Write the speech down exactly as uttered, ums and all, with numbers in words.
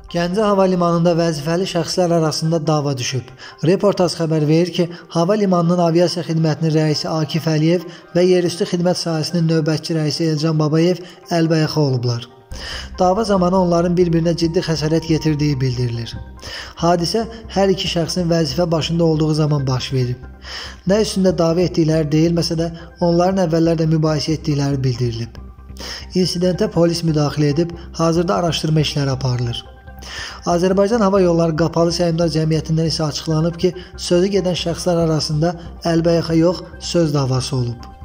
Gəncə hava limanında vəzifəli şəxslər arasında dava düşüb. Reportaj xəbər verir ki, hava limanının aviasiya xidmətinin rəisi Akif Əliyev və yerüstü xidmət sahəsinin növbətçi rəisi Elcan Babayev əlbəyaxa olublar. Dava zamanı onların bir-birinə ciddi xəsarət yetirdiyi bildirilir. Hadisə hər iki şəxsin vəzifə başında olduğu zaman baş verib. Nə üstündə dava etdikləri deyilməsə də, onların əvvəllərdə mübahisə etdikləri bildirilib. İnsidentə polis müdaxilə edib, hazırda araşdırma işləri aparılır. Azərbaycan Hava Yolları Qapalı Səhmdar Cəmiyyətindən isə açıqlanıb ki, sözü gedən şəxslər arasında əlbəyaxa yox, söz davası olub.